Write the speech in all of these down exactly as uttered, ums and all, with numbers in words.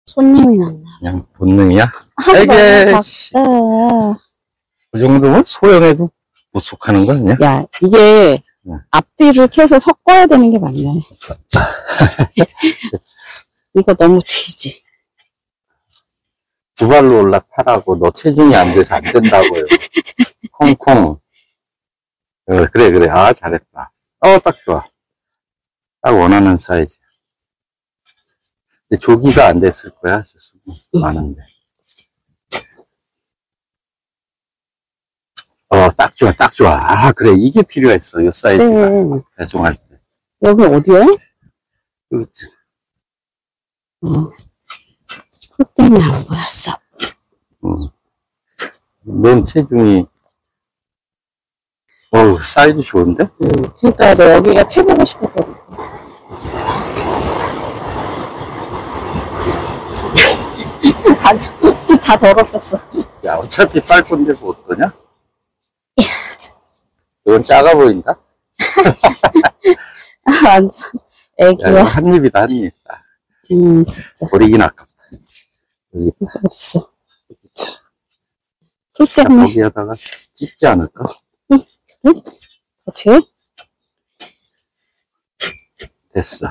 손님이 왔나? 그냥 본능이야? 아, 이게, 작다. 그 정도면 소형에도 부속하는 거 아니야? 야, 이게 응. 앞뒤를 캐서 섞어야 되는 게 맞네. 이거 너무 튀지. 두 발로 올라타라고. 너 체중이 안 돼서 안 된다고요. 콩콩. 어, 그래, 그래. 아, 잘했다. 어, 딱 좋아. 딱 원하는 사이즈. 근데 조기가 안 됐을 거야. 수분 많은데. 어, 딱 좋아, 딱 좋아. 아, 그래. 이게 필요했어. 요 사이즈가. 네. 배송할 때. 여기 어디야? 그렇지. 어. 풀 때문에 안 보였어. 응. 넌 체중이, 어우, 사이즈 좋은데? 응. 그러니까 너 여기가 캐보고 싶었거든. 다, 다 더럽혔어. 야, 어차피 빨 건데 뭐 어떠냐? 이건 작아 보인다? 완전 야, 애기야. 이거 한 입이다, 한 입. 음, 진짜. 버리긴 아깝다. 여기, 어딨어? 자, 풀 때문에. 거기에다가 찝지 않을까? 응, 그래? 어떻게? 됐어.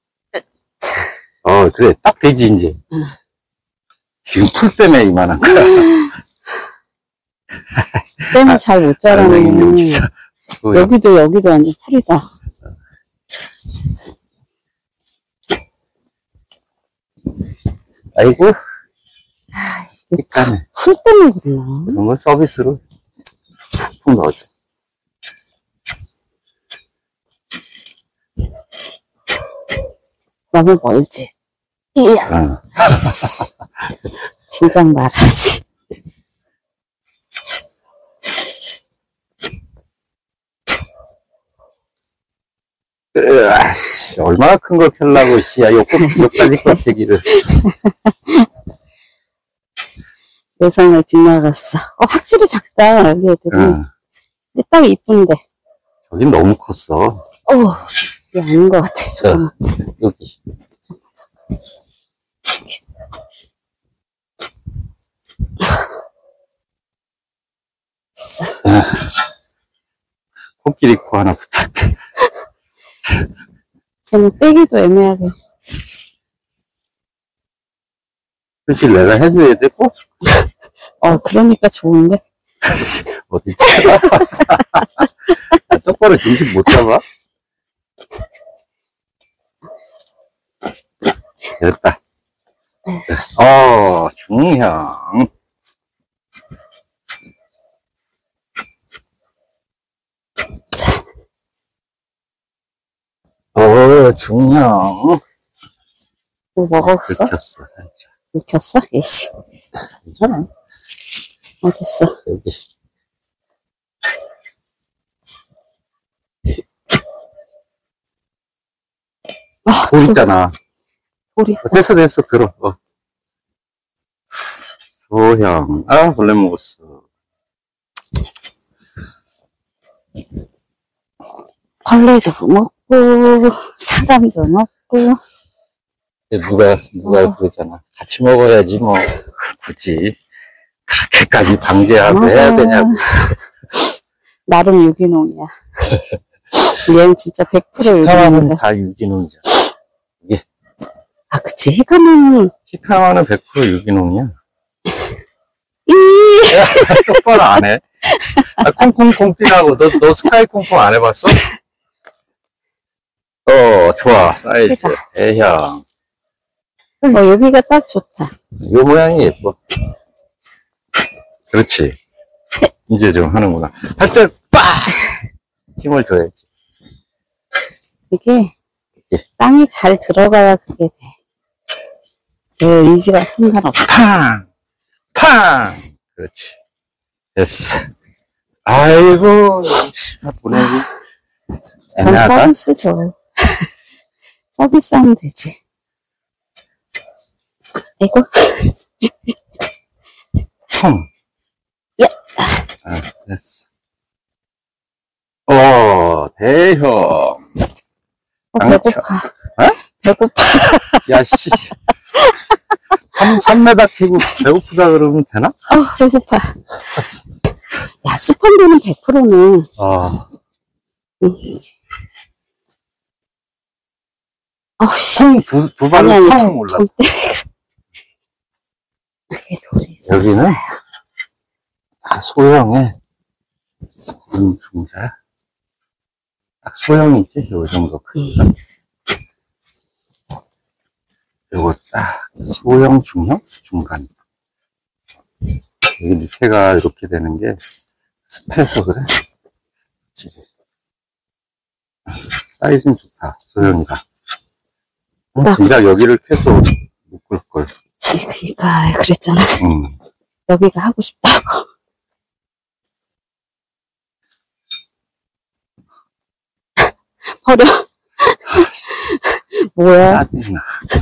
어, 그래. 딱 되지, 이제. 응. 지금 풀 때문에 이만한 거야. 때문에 잘 못 자라네. 여기 있어. 여기도, 여기도 완전 풀이다. 아이고. 아, 이게 헷갈네. 풀 때문에 그러나? 그런 걸 서비스로 푹푹 넣어줘. 너무 멀지? 이야. 응. 진작 말하지. 으아씨, 얼마나 큰 걸 펴려고, 씨야, 요, 요까지 껍데기를. 예상을 빗나갔어. 어, 확실히 작다, 여기 애들은. 응. 근데 딱 이쁜데. 저긴 너무 컸어. 어, 이게 아닌 것 같아. 잠깐만. 여기. 있어. 코끼리 코 하나 붙었다. 걔는 빼기도 애매하게. 사실 내가 해줘야 돼, 꼭? 어, 그러니까 좋은데? 어디 찾아? 아, 똑바로 중심 못 잡아? 됐다. 어, 중형. 자. 어, 중형. 뭐 먹었어? 긁혔어, 살짝. 익혔어? 예씨. 괜찮아. 어딨어? 여기. 아, 돌 있잖아. 돌이. 어, 됐어, 됐어, 들어. 어. 소형. 아, 벌레 먹었어. 벌레도 먹고, 사람도 먹고. 누가, 누가 그러잖아. 같이 먹어야지, 뭐. 굳이. 그렇게까지 방제하고 아, 해야 되냐고. 나름 유기농이야. 얘는 진짜 백 퍼센트 히카마는 유기농이다. 다 유기농이잖아. 아, 그치. 히카마는. 히카마는 백 퍼센트 유기농이야. 이 똑바로 안 해. 아, 콩콩콩 뛰라고. 너, 너 스카이 콩콩 안 해봤어? 어, 좋아. 사이즈. 대형. 뭐, 여기가 딱 좋다. 이 모양이 예뻐. 그렇지. 이제 좀 하는구나. 할 때, 빡! 힘을 줘야지. 이게, 예. 땅이 잘 들어가야 그게 돼. 그 의지가 상관없어. 팡! 팡! 그렇지. 됐어. 아이고, 보내기. 그럼 애매하다. 서비스 줘. 서비스 하면 되지. 이거? 펑. 야. 아, 됐어. 어, 대형. 어, 깡차. 배고파. 어? 배고파. 야, 씨. 삼 미터 캐고 배고프다 그러면 되나? 어, 배고파. 야, 스펀드는 백 퍼센트는. 아, 응. 어, 씨. 콩 두, 두 발로 아니, 아니, 콩 올라. 돌 때문에 그래. 그게 돌이 있었어요. 여기는 다 소형의 음, 중자. 딱 소형이지, 요 정도 크기가. 음. 요거 딱 소형, 중형, 중간. 여기 밑에가 이렇게 되는 게 습해서 그래. 그치. 사이즈는 좋다, 소형이다. 어, 진짜 여기를 캐서 묶을걸. 그니까, 그랬잖아. 음. 여기가 하고 싶다고. 버려. 뭐야? 짜증나.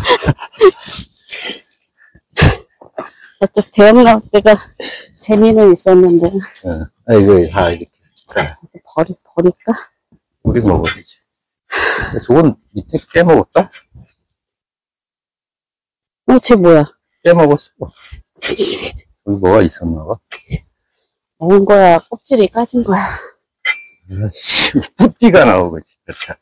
저쪽 대형 나올 때가 재미는 있었는데. 어. 아, 이거 다 이렇게. 버리, 버릴까? 우리 먹어야지. 저건 밑에 깨먹었다? 어, 쟤 뭐야? 깨먹었어. 여기 뭐가 있었나봐. 먹은 거야? 껍질이 까진 거야? 아이씨, 뿌띠가 나오고, 진짜.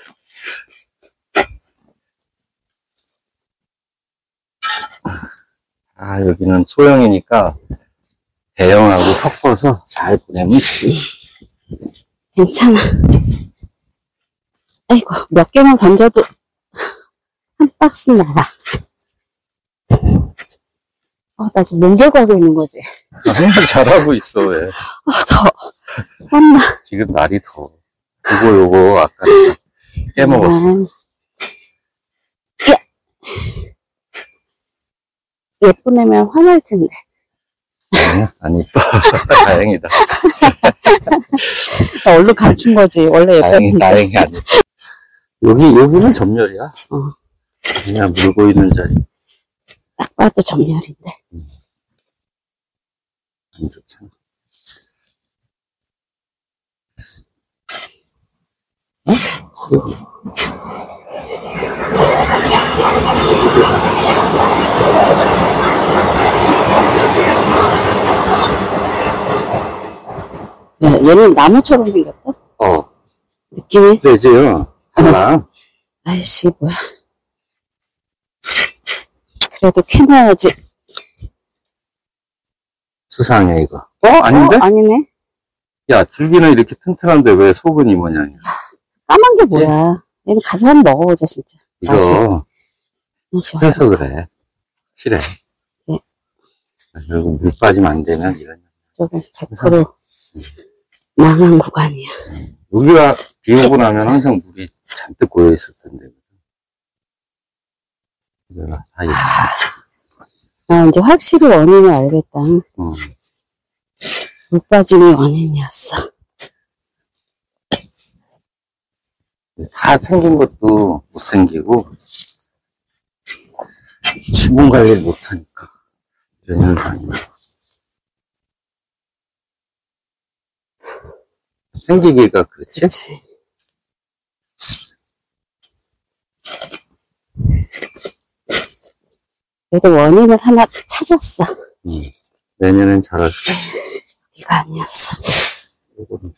아, 여기는 소형이니까 대형하고 섞어서 잘 보내면 돼. 괜찮아. 아이고, 몇 개만 던져도 한 박스 나와. 어, 나 지금 몽개고 하고 있는 거지. 아니, 잘하고 있어, 왜. 어, 더워. 엄마. 지금 날이 더워. 요거, 요거, 아까 깨먹었어. 음. 야. 예쁜 애면 화날 텐데. 아니야, 안 이뻐. 다행이다. 나 얼른 감춘 거지. 원래 다행히, 예뻤는데. 다행히 안 이뻐. 여기, 여기는 전멸이야. 어. 그냥 물고 있는 자리. 딱 봐도 전멸인데. 안 좋잖아. 어? 야, 얘는 나무처럼 생겼다? 어. 느낌이? 되지요. 하나. 아이씨, 뭐야. 그래도 캐놔야지. 수상해, 이거. 어? 아닌데? 어, 아니네. 야, 줄기는 이렇게 튼튼한데 왜 속은 이 모양이야? 까만 게 뭐야. 얘는 가서 한번 먹어보자, 진짜. 이거, 맛이 해서 그래. 실해. 예. 그리고 물 빠지면 안 되는 이런. 저건 백 퍼센트 망한 구간이야. 여기가 비 오고 나면 항상 물이 잔뜩 고여 있었던 데. 내가 다 이렇게. 아, 이제 확실히 원인을 알겠다. 음. 물 빠짐이 원인이었어. 다 생긴 것도 못생기고, 수분 관리를 못하니까. 이런 현상이야. 생기기가 그렇지? 그치. 그래도 원인을 하나 찾았어. 음. 내년엔 잘할 수 있어. 이거 아니었어. 요거는.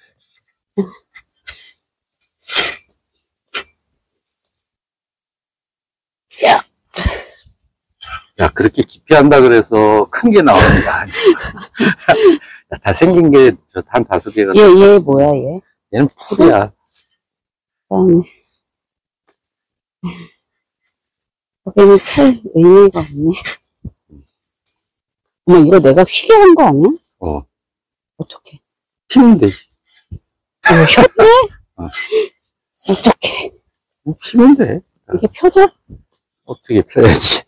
야. 야, 그렇게 깊이 한다 그래서 큰 게 나오는 게 아니야. 야, 다 생긴 게, 저, 한 다섯 개가. 얘, 얘 뭐야, 얘? 얘는 풀이야. 그다음에 여기는 별 의미가 없네. 어머, 이거 내가 휘게 한 거 아니야? 어. 어떡해. 피면 되지. 어, 휘었네? 어. 어떡해. 피면 돼. 이게 펴져? 어떻게 펴야지.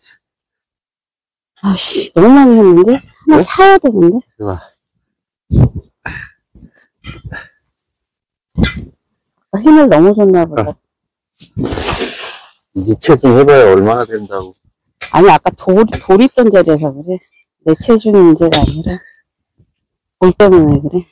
아씨, 너무 많이 했는데? 하나 네? 사야 되는데? 좋아. 힘을 너무 줬나 보다. 어. 이 체중 해봐야 얼마나 된다고. 아니, 아까 돌, 돌 있던 자리에서 그래. 내 체중이 문제가 아니라, 돌 때문에 그래.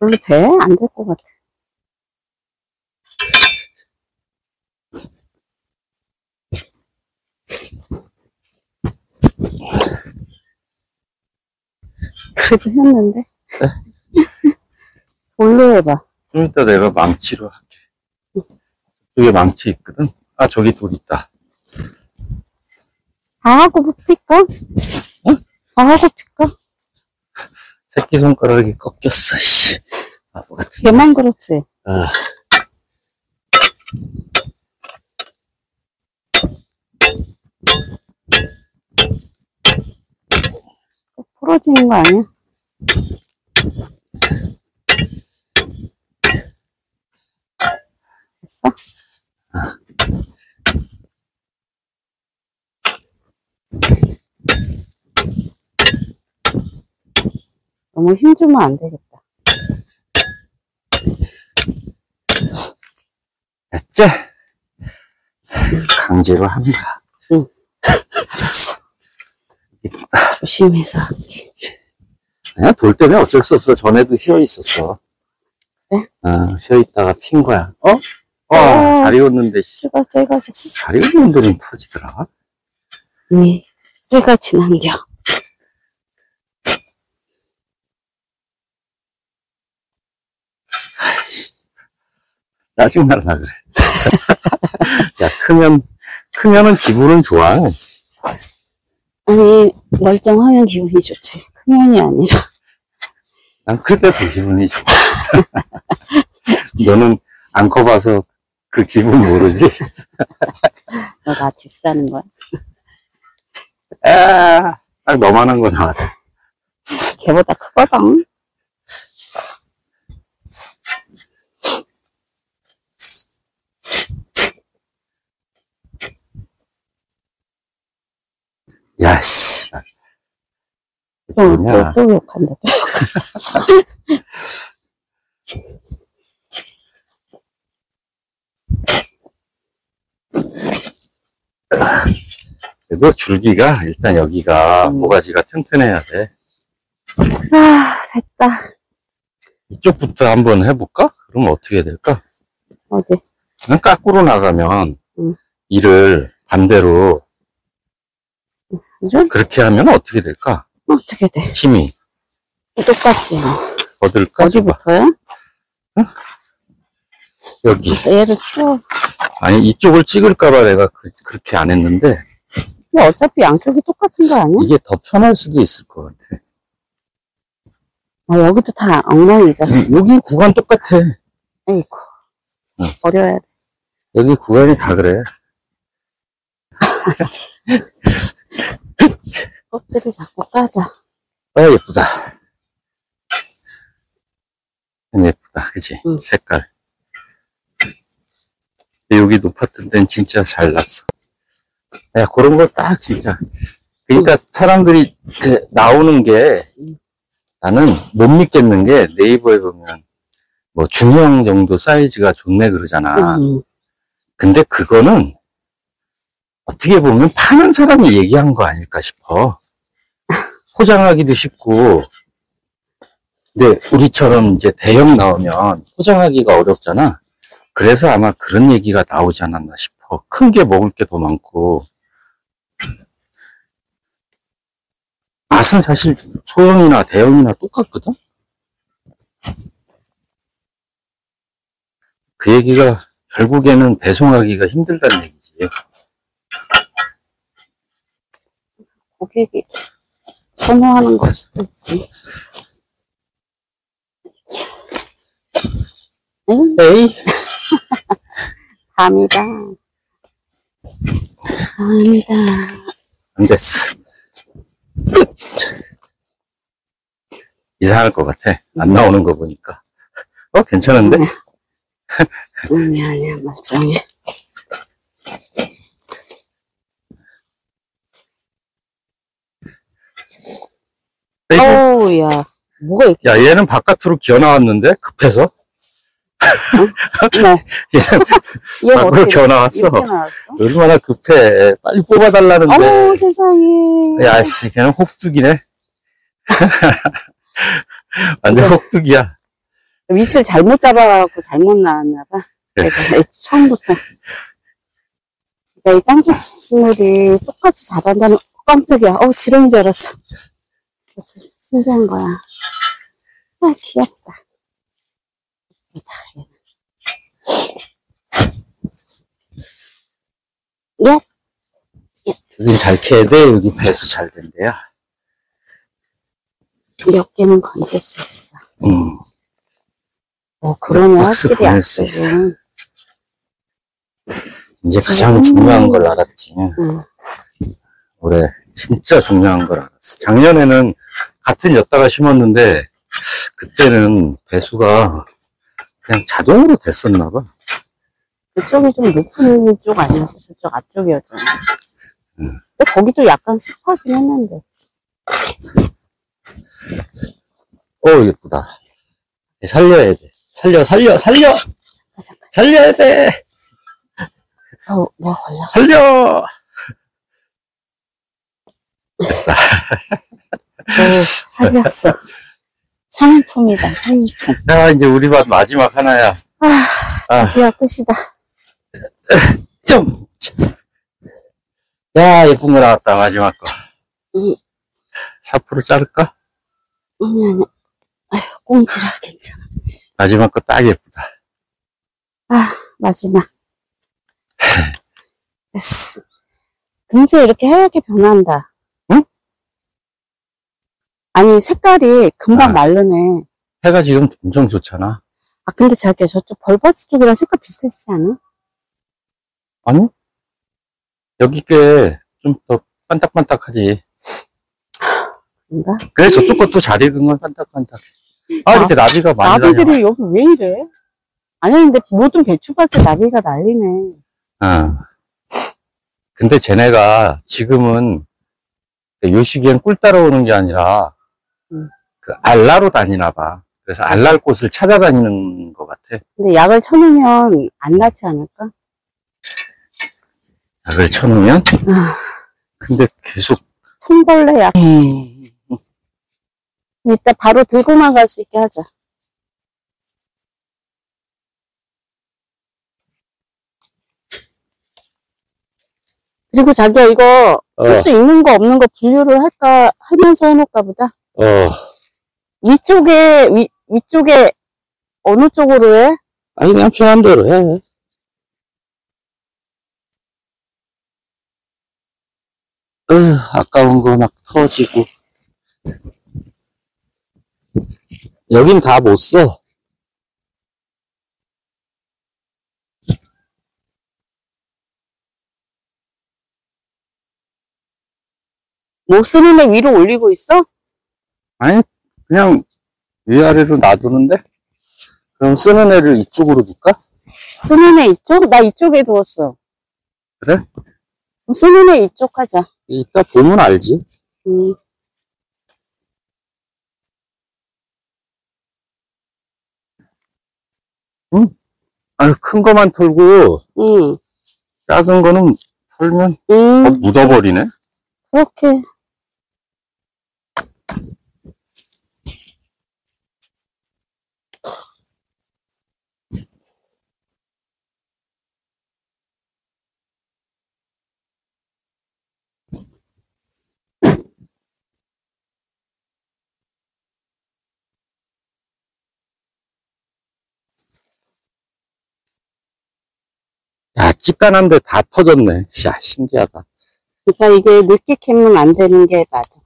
별로 돼? 안 될 것 같아. 그래도 했는데. 돌로 해봐. 좀 이따 내가 망치로 할게. 여기 망치 있거든? 아, 저기 돌 있다. 다 하고 필까? 응? 다 하고 필까? 새끼손가락이 꺾였어, 씨. 바보 같은. 걔만 그렇지. 아. 부러지는 거 아니야? 됐어? 너무 힘주면 안 되겠다. 됐지? 강제로 한다. 응. 알았어. 조심해서 할게. 그냥 돌 때는 어쩔 수 없어. 전에도 휘어 있었어. 그래? 어, 휘어 있다가 핀 거야. 어? 어, 어. 잘 익었는데, 씨. 씨가 째가졌어. 잘 익은 데는 터지더라. 이미 때가 지난겨. 짜증날라 그래. 야, 크면, 크면은 기분은 좋아. 아니, 멀쩡하면 기분이 좋지. 크면이 아니라. 난 클 때도 기분이 좋아. 너는 안 커봐서 그 기분 모르지? 너 나 디스하는 거야? 아, 딱 너만한 거 나왔어. 걔보다 크거든. 야, 씨. 또, 뭐냐. 또, 또 욕한다, 또 욕한다. 그래도 줄기가, 일단 여기가 음. 모가지가 튼튼해야 돼. 아, 됐다. 이쪽부터 한번 해볼까? 그럼 어떻게 될까? 어디? 그냥 까꾸로 나가면, 음. 이를 반대로, 이런? 그렇게 하면 어떻게 될까? 어떻게 돼? 힘이. 똑같지. 어딜까? 어디부터요? 여기. 그래서 얘를 치워. 아니, 이쪽을 찍을까봐 내가 그, 그렇게 안 했는데, 근데 어차피 양쪽이 똑같은 거 아니야? 이게 더 편할 수도 있을 것 같아. 아, 여기도 다 엉망이다. 음, 여기 구간 똑같아. 에이구. 응. 버려야 돼. 여기 구간이 다 그래. 껍질을 자꾸 까자. 아, 예쁘다. 예쁘다. 그치? 응. 색깔. 여기 높았던 데는 진짜 잘 났어. 야, 그런 거 딱 진짜. 그러니까 응. 사람들이 그 나오는 게 응. 나는 못 믿겠는 게 네이버에 보면 뭐 중형 정도 사이즈가 좋네 그러잖아. 응. 근데 그거는 어떻게 보면 파는 사람이 얘기한 거 아닐까 싶어. 포장하기도 쉽고. 근데 우리처럼 이제 대형 나오면 포장하기가 어렵잖아. 그래서 아마 그런 얘기가 나오지 않았나 싶어. 큰 게 먹을 게 더 많고. 맛은 사실 소형이나 대형이나 똑같거든? 그 얘기가 결국에는 배송하기가 힘들다는 얘기지. 고객이 선호하는 걸 수도 있지. 에이, 에이, 감이다. 감이다. 안 됐어. 이상할 것 같아. 안 나오는 거 보니까. 어, 괜찮은데? 음이 아니야, 멀쩡해. 에이구. 어우, 야. 뭐가 이렇게. 야, 얘는 바깥으로 기어 나왔는데? 급해서? 어머. 얘 얘 밖으로 어떻게 기어 나왔어. 이렇게 나왔어? 얼마나 급해. 빨리 뽑아달라는데. 어우, 세상에. 야, 씨, 걔는 혹둑이네. 완전 혹둑이야. 위치를 잘못 잡아갖고 잘못 나왔나봐. 그래서 처음부터. 그러니까 이 땅속식물이 똑같이 자란다는, 깜짝이야. 어우, 지렁인 줄 알았어. 신기한 거야. 아, 귀엽다. 예. 여기 잘 캐야 돼. 여기 배수 잘 된대요. 몇 개는 건질 수 있어. 음. 어, 그러면 박스 확실히 보낼 수 있어. 약속은. 이제 가장 중요한 걸 알았지. 응. 올해 진짜 중요한 걸 알았어. 작년에는 같은 엿다가 심었는데 그때는 배수가 그냥 자동으로 됐었나 봐. 그쪽이 좀 높은 쪽 아니었어? 저쪽 앞쪽이었잖아. 응. 근데 거기도 약간 습하긴 했는데. 어, 예쁘다. 살려야 돼. 살려, 살려, 살려! 잠깐, 잠깐. 살려야 돼! 어, 뭐 걸렸어? 살려! 오, 살렸어. 상품이다, 상품. 야, 이제 우리 밭 마지막 하나야. 아, 아. 드디어 끝이다. 좀! 야, 예쁜 거 나왔다, 마지막 거. 응. 사프로 자를까? 아니, 아니. 아휴, 꽁지라 괜찮아. 마지막 거 딱 예쁘다. 아, 마지막. 됐어. 금세 이렇게 하얗게 변한다. 응? 아니, 색깔이 금방 아. 마르네. 해가 지금 엄청 좋잖아. 아, 근데 자기야, 저쪽 벌버스 쪽이랑 색깔 비슷하지 않아? 아니? 여기 꽤 좀 더 반딱반딱하지. 그런가? 그래, 저쪽 것도 잘 익은 건 반딱반딱. 아, 이렇게 나비가 많이 다녀. 나비들이 여기 왜 이래? 아니, 근데 모든 배추밭에 나비가 난리네. 어. 근데 쟤네가 지금은 요 시기엔 꿀 따라오는 게 아니라 음. 그 알라로 다니나 봐. 그래서 알날 꽃을 찾아다니는 것 같아. 근데 약을 쳐놓으면 안 낫지 않을까? 약을 쳐놓으면? 아, 근데 계속 손벌레 약. 음. 이따 바로 들고 나갈 수 있게 하자. 그리고 자기야, 이거 쓸 수 어. 있는 거 없는 거 분류를 할까 하면서 해놓을까 보다. 어. 위쪽에 위 위쪽에 어느 쪽으로 해? 아니 그냥 편한 대로 해. 으, 아까운 거 막 터지고. 여긴 다 못 써. 못 쓰는 애 위로 올리고 있어? 아니, 그냥 위아래로 놔두는데? 그럼 쓰는 애를 이쪽으로 둘까? 쓰는 애 이쪽? 나 이쪽에 두었어. 그래? 그럼 쓰는 애 이쪽 하자. 이따 보면 알지. 음. 응? 아유, 큰 거만 털고, 응. 작은 거는 털면 음. 어, 묻어버리네? 그렇게. 야, 찌깐한데 다 터졌네. 야, 신기하다. 그러니까 이게 늦게 캐면 안 되는 게 맞아.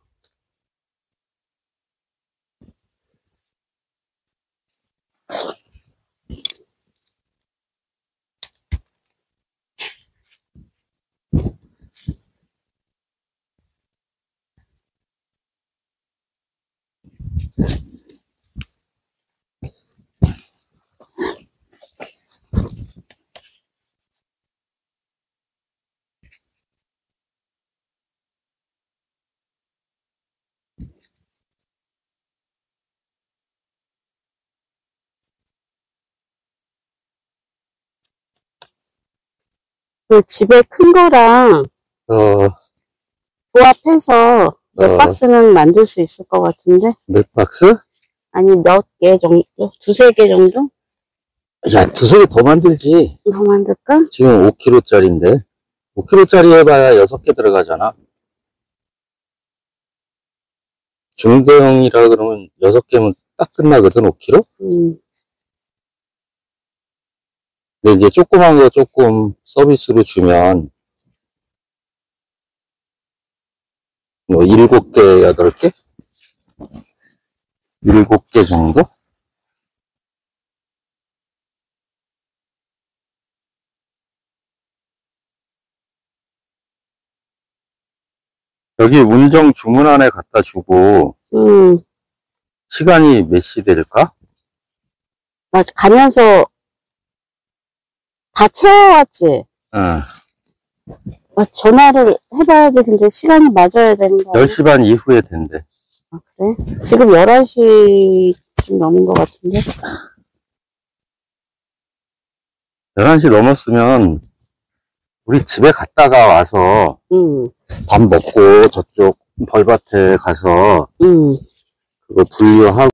그 집에 큰 거랑 어, 조합해서 몇 어. 박스는 만들 수 있을 것 같은데? 몇 박스? 아니, 몇 개 정도? 두세 개 정도? 야, 두세 개 더 만들지. 더 만들까? 지금 오 킬로그램짜리인데. 오 킬로그램짜리 해봐야 여섯 개 들어가잖아. 중대형이라 그러면 여섯 개면 딱 끝나거든, 오 킬로그램? 음. 근데 이제 조그만 거 조금 서비스로 주면 뭐 일곱 개, 여덟 개? 일곱 개 정도? 여기 운정 주문안에 갖다 주고 음. 시간이 몇 시 될까? 맞아. 가면서 다 채워왔지? 응. 아, 전화를 해봐야지. 근데 시간이 맞아야 되는 거 아니야? 열 시 반 이후에 된대. 아, 그래? 지금 열한 시 좀 넘은 것 같은데? 열한 시 넘었으면 우리 집에 갔다가 와서 응, 밥 먹고 저쪽 벌밭에 가서 응. 그거 분류하고